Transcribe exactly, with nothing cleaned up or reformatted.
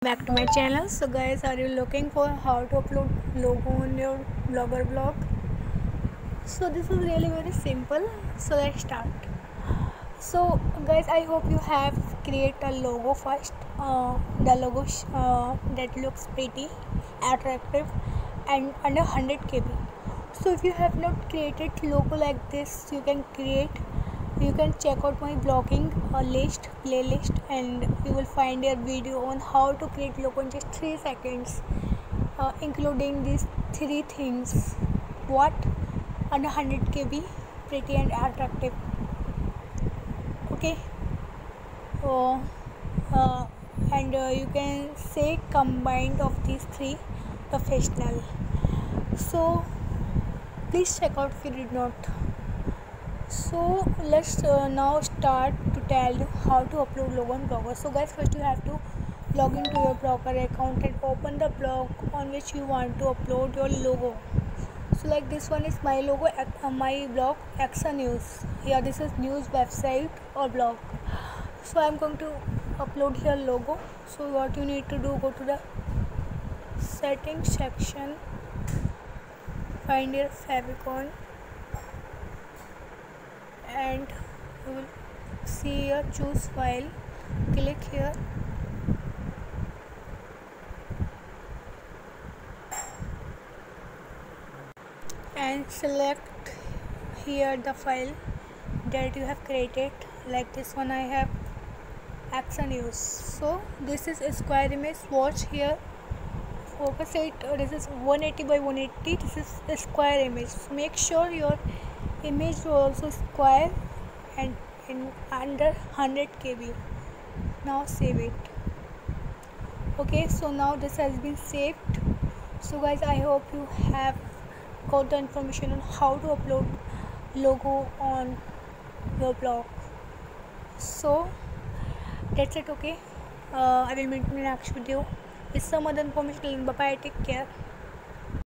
Back to my channel. So guys, are you looking for how to upload logo on your blogger blog? So this is really very simple. So let's start. So guys, I hope you have create a logo first. Uh, the logo uh, that looks pretty, attractive, and under one hundred K B. So if you have not created logo like this, you can create. You can check out my blogging uh, list playlist, and you will find a video on how to create logo in just three seconds, uh, including these three things. What? Under one hundred K B, pretty and attractive. Okay. Oh, uh, and uh, you can say combined of these three, professional. So please check out if you did not. So let's uh, now start to tell you how to upload logo on Blogger. So guys, first you have to log into your Blogger account and open the blog on which you want to upload your logo. So like this one is my logo, uh, my blog Axa News. Yeah, this is news website or blog. So I'm going to upload here logo. So what you need to do, go to the settings section, find your favicon, and you will see here choose file. Click here and select here the file that you have created. Like this one, I have Axa News. So this is a square image. Watch here, focus it. This is one eighty by one eighty. This is a square image. So make sure your image is also square and in under one hundred K B. Now save it. Okay, so now this has been saved. So guys, I hope you have got the information on how to upload logo on your blog. So that's it. Okay, uh, I will meet in the next video with some other information. Bye bye, take care.